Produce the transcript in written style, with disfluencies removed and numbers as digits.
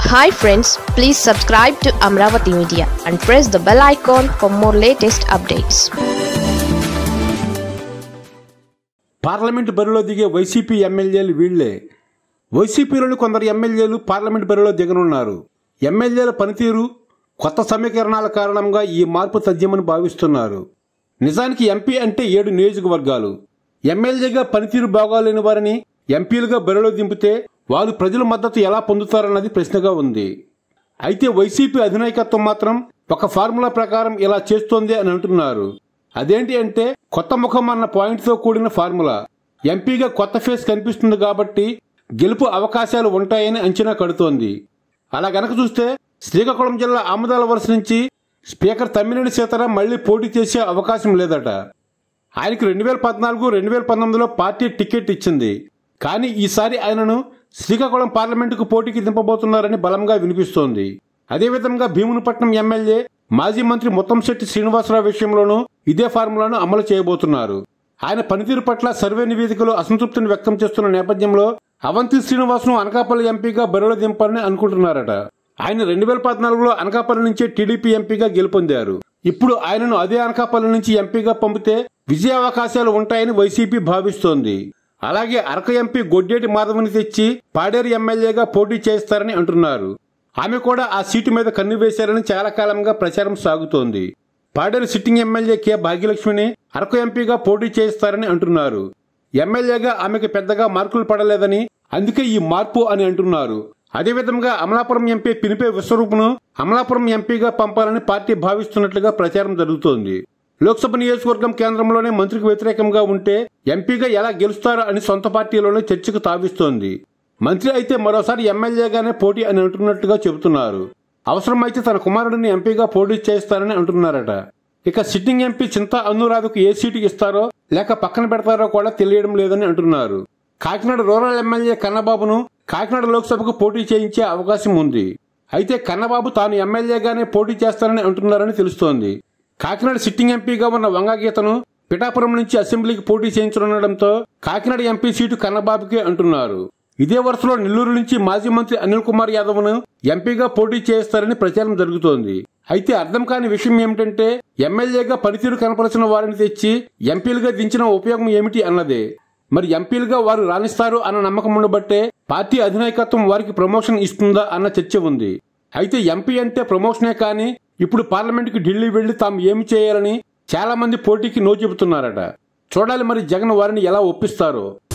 Hi friends, please subscribe to Amaravathi Media and press the bell icon for more latest updates. Parliament బరిలో దిగే YCP ఎమ్మెల్యేలు వీళ్లే. వైసీపీలోని కొందరు ఎమ్మెల్యేలు parliament బరిలో దిగనున్నారు. ఎమ్మెల్యేల పనితీరు, కొత్త సమీకరణాల కారణంగా ఈ మార్పు తథ్యమని భావిస్తున్నారు. నిజానికి ఎంపీ అంటే 7 నియోజకవర్గాలు. ఎమ్మెల్యేగా పనితీరు బాగోలేని వారిని ఎంపీలుగా బరిలో దింపితే వారు ప్రజల మద్దతు ఎలా పొందుతారన్నది ప్రశ్నగా ఉంది. అయితే వైసీపీ అధినాయకత్వం మాత్రం ఒక ఫార్ములా ప్రకారం ఇలా చేస్తోంది అని అంటున్నారు. అదేంటి అంటే కొత్త ముఖం అన్న పాయింట్తో కూడిన ఫార్ములా. ఎంపీగా కొత్త ఫేస్ కనిపిస్తుంది కాబట్టి గెలుపు అవకాశాలు ఉంటాయని అంచనా కడుతోంది. అలా గనక చూస్తే శ్రీకాకుళం జిల్లా ఆమదాల వలస నుంచి స్పీకర్ తమ్మినేని సీతారాం మళ్లీ పోటీ చేసే అవకాశం లేదట. ఆయనకు 2014, 2019లో పార్టీ టికెట్ ఇచ్చింది. కానీ ఈసారి ఆయనను శ్రీకాకుళం పార్లమెంటుకు పోటీకి దింపబోతున్నారని బలంగా వినిపిస్తోంది. అదేవిధంగా భీమునిపట్నం ఎమ్మెల్యే మాజీ మంత్రి ముత్తంశెట్టి శ్రీనివాసరావు విషయంలోనూ ఇదే ఫార్ములాను అమలు చేయబోతున్నారు. ఆయన పనితీరు పట్ల సర్వే నివేదికలో అసంతృప్తిని వ్యక్తం చేస్తున్న నేపథ్యంలో అవంతి శ్రీనివాస్ను అనకాపల్లి ఎంపీగా బరిలో దింపాలని అనుకుంటున్నారట. ఆయన 2014లో అనకాపల్లి నుంచే టీడీపీ ఎంపీగా గెలుపొందారు. ఇప్పుడు ఆయనను అదే అనకాపల్లి నుంచి ఎంపీగా పంపితే విజయావకాశాలు ఉంటాయని వైసీపీ భావిస్తోంది. అలాగే అరకు ఎంపీ గొడ్డేటి మాధవని తెచ్చి పాడేరు ఎమ్మెల్యేగా పోటీ చేస్తారని అంటున్నారు. ఆమె కూడా ఆ సీటు మీద కన్ను వేశారని చాలా కాలంగా ప్రచారం సాగుతోంది. పాడేరు సిట్టింగ్ ఎమ్మెల్యే కె భాగ్యలక్ష్మిని అరకు ఎంపీగా పోటీ చేస్తారని అంటున్నారు. ఎమ్మెల్యేగా ఆమెకు పెద్దగా మార్కులు పడలేదని అందుకే ఈ మార్పు అని అంటున్నారు. అదేవిధంగా అమలాపురం ఎంపీ పినిపే విశ్వరూపును అమలాపురం ఎంపీగా పంపాలని పార్టీ భావిస్తున్నట్లుగా ప్రచారం జరుగుతోంది. లోక్సభ నియోజకవర్గం కేంద్రంలోనే మంత్రికి వ్యతిరేకంగా ఉంటే ఎంపీగా ఎలా గెలుస్తారో అని సొంత పార్టీలోనే చర్చకు తావిస్తోంది. మంత్రి అయితే మరోసారి ఎమ్మెల్యేగానే పోటీ అని అంటున్నట్టుగా చెబుతున్నారు. అవసరమైతే తన కుమారుడిని ఎంపీగా పోటీ చేస్తారని అంటున్నారట. ఇక సిట్టింగ్ ఎంపీ చింతా అనురాధకు ఏ సీటు ఇస్తారో లేక పక్కన పెడతారో కూడా తెలియడం లేదని అంటున్నారు. కాకినాడ రూరల్ ఎమ్మెల్యే కన్నబాబును కాకినాడ లోక్సభకు పోటీ చేయించే అవకాశం ఉంది. అయితే కన్నబాబు తాను ఎమ్మెల్యేగానే పోటీ చేస్తానని అంటున్నారని తెలుస్తోంది. కాకినాడ సిట్టింగ్ ఎంపీగా ఉన్న వంగగీతను పిఠాపురం నుంచి అసెంబ్లీకి పోటీ చేయించనుండటంతో కాకినాడ ఎంపీ సీటు కన్నబాబుకే అంటున్నారు. ఇదే వరుసలో నెల్లూరు నుంచి మాజీ మంత్రి అనిల్ కుమార్ యాదవ్ను ఎంపీగా పోటీ చేస్తారని ప్రచారం జరుగుతోంది. అయితే అర్థం కాని విషయం ఏమిటంటే ఎమ్మెల్యేగా పనితీరు కనపరిచిన వారిని తెచ్చి ఎంపీలుగా దించిన ఉపయోగం ఏమిటి అన్నదే. మరి ఎంపీలుగా వారు రాణిస్తారు అన్న నమ్మకం ఉండబట్టే పార్టీ అధినాయకత్వం వారికి ప్రమోషన్ ఇస్తుందా అన్న చర్చ ఉంది. అయితే ఎంపీ అంటే ప్రమోషనే కానీ ఇప్పుడు పార్లమెంటుకు ఢిల్లీ వెళ్లి తాము ఏమి చేయాలని చాలా మంది పోటీకి నో చెబుతున్నారట. చూడాలి మరి జగన్ వారిని ఎలా ఒప్పిస్తారో.